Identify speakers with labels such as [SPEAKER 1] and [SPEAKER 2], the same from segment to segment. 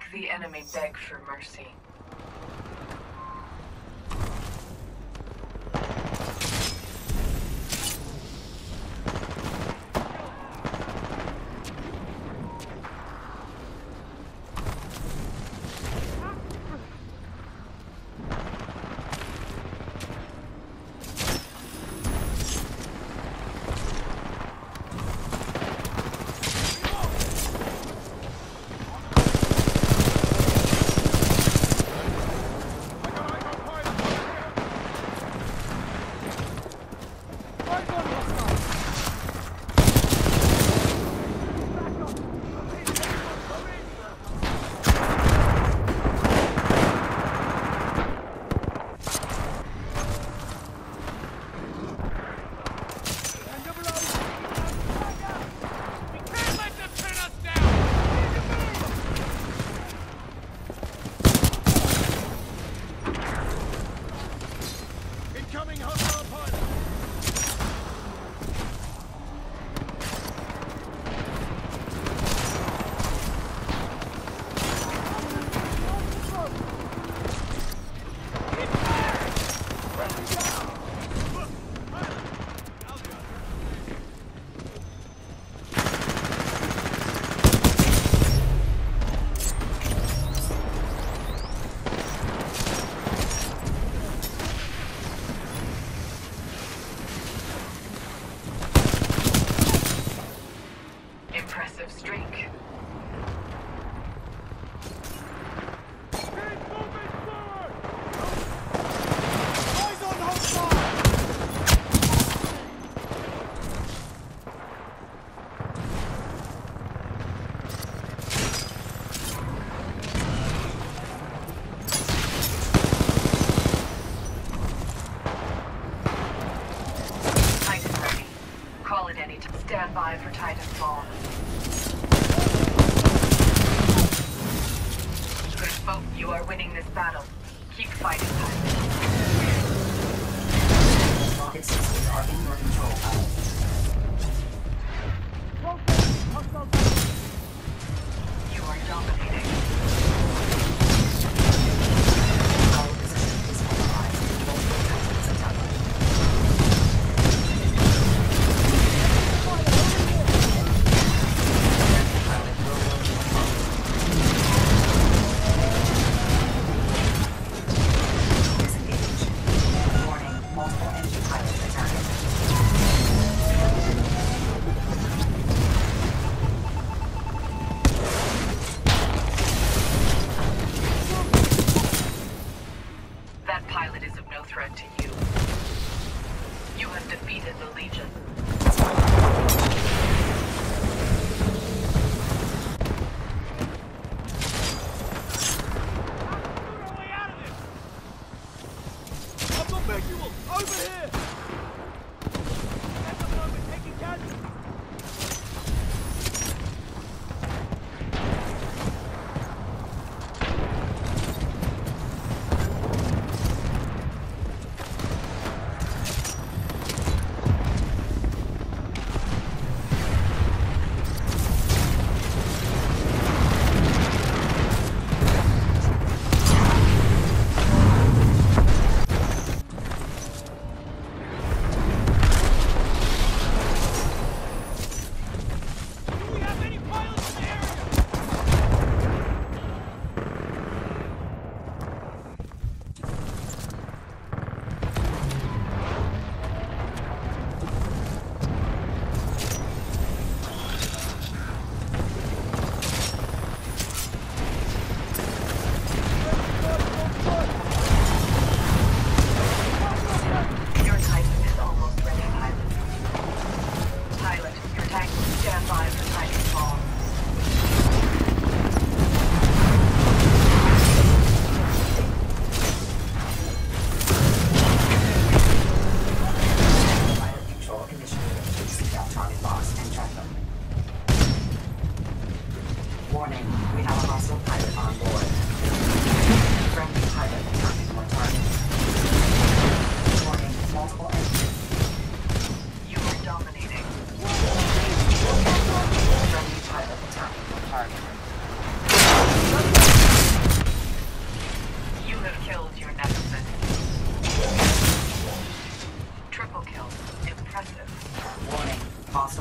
[SPEAKER 1] the enemy beg for mercy. Impressive streak. Titan ready. Call it any time. Stand by for Titanfall. Good folk, you are winning this battle. Keep fighting, Titan.
[SPEAKER 2] Rocket systems are in your control.
[SPEAKER 1] You are dominating.
[SPEAKER 2] Our position is compromised. Multiple Titans attack. Disengage. Warning, multiple enemy pilots attacking.
[SPEAKER 1] That pilot is of no threat to you. You have defeated the Legion.
[SPEAKER 3] I've got visual! Over here! At the moment, taking casualties.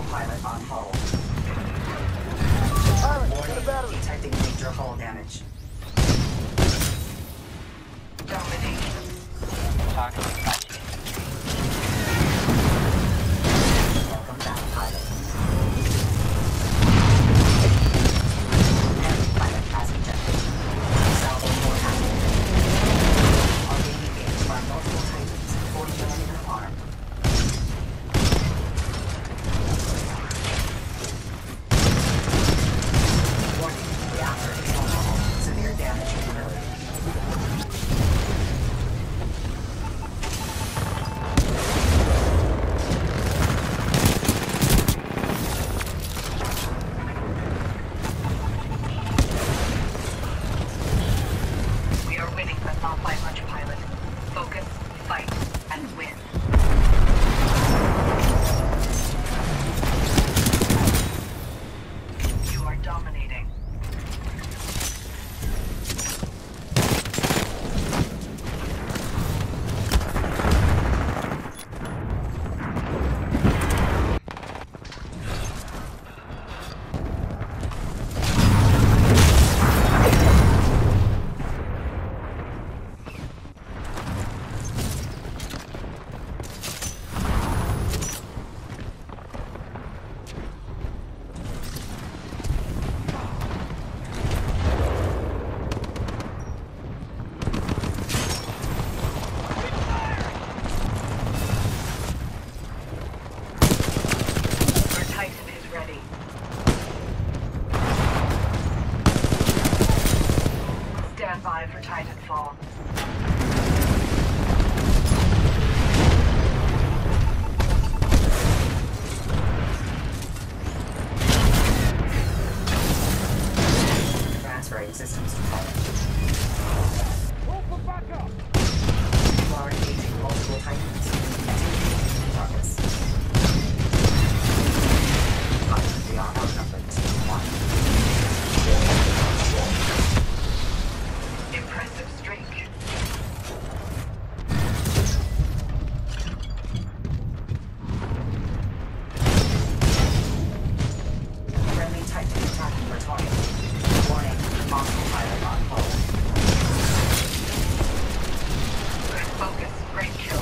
[SPEAKER 2] pilot on hull.
[SPEAKER 3] Pilot, get a
[SPEAKER 2] Warning,
[SPEAKER 3] battery.
[SPEAKER 2] detecting major hull damage.
[SPEAKER 1] Domination.
[SPEAKER 2] Welcome back, pilot. Enemy pilot has ejected. Salvo more active. Are being engaged by multiple Titans, 40mm armed. Warning, reactor is vulnerable. Severe damage imminent.
[SPEAKER 1] We are winning, but not by much, pilot. Focus, fight, and win. You are dominating. Your Titan is ready. Stand by for Titanfall.
[SPEAKER 2] Transferring systems to pilot.
[SPEAKER 3] Call for backup.
[SPEAKER 2] You are engaging multiple Titans. Activity in progress. But we are outnumbered 2-1.
[SPEAKER 1] Impressive streak.
[SPEAKER 2] Friendly Titan attacking your target. Warning, hostile pilot on hull.
[SPEAKER 1] Good focus. Great kill.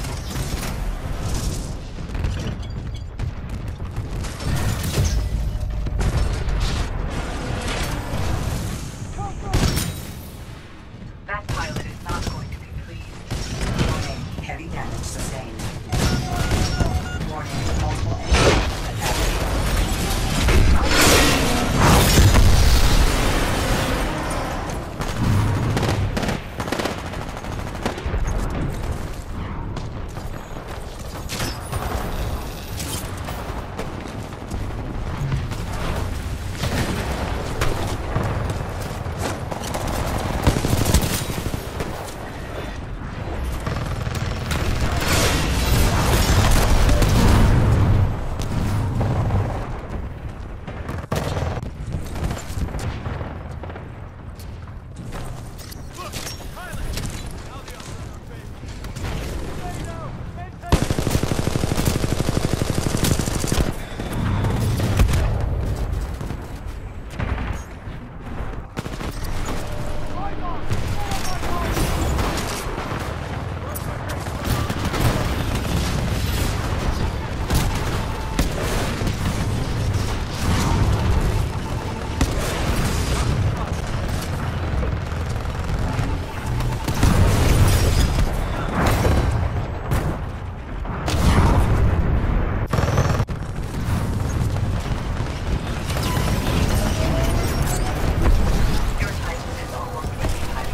[SPEAKER 1] That pilot is not going to be pleased.
[SPEAKER 2] Warning, heavy damage sustained. Warning, multiple enemies attacking.
[SPEAKER 3] Look, pilot. Now the others are favored. Stay down. Maintain. Right on. Follow my course.
[SPEAKER 1] Your Titan is almost ready, pilot.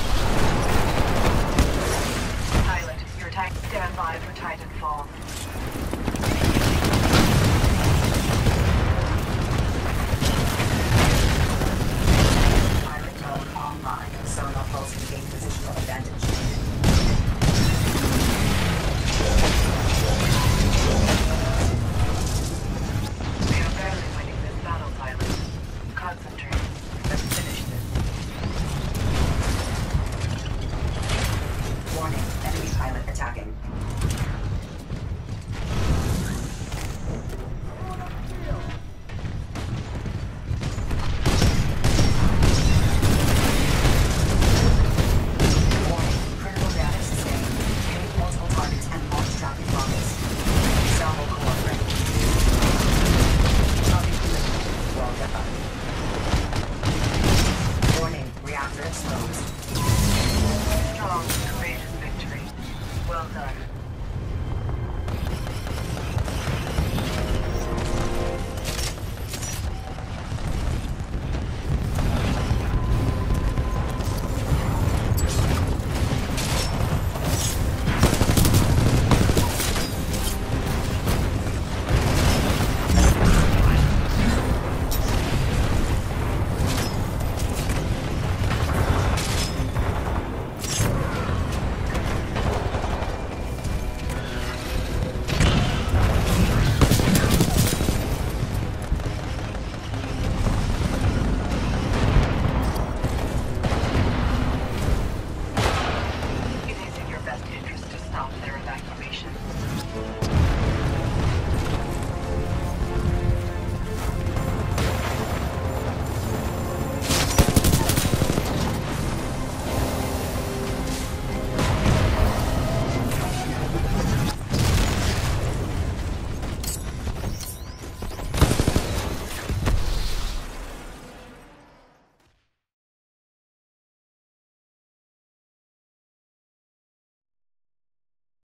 [SPEAKER 1] Pilot, your Titan. Stand by for Titanfall.
[SPEAKER 2] Pilot mode online. Sonar pulse to gain positional advantage.
[SPEAKER 1] We are barely winning this battle, pilot. Concentrate. Let's finish this.
[SPEAKER 2] Warning, enemy pilot attacking.
[SPEAKER 1] Well done. It is in your best interest to stop their evacuation.